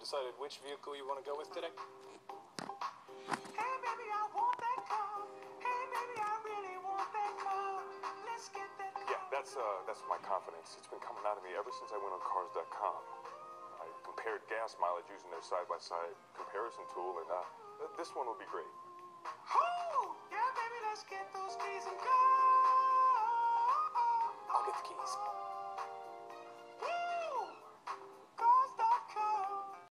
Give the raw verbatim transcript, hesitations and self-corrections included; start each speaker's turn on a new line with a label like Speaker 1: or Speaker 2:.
Speaker 1: decided which vehicle you want to go with today?
Speaker 2: Hey, baby, I want that car. Hey, baby, I really want that car. Let's get that car.
Speaker 3: Yeah, that's uh, that's my confidence. It's been coming out of me ever since I went on cars dot com. I compared gas mileage using their side-by-side comparison tool, and uh, this one will be great.
Speaker 2: Oh, yeah, baby, let's get those keys and go.
Speaker 1: I'll get the keys.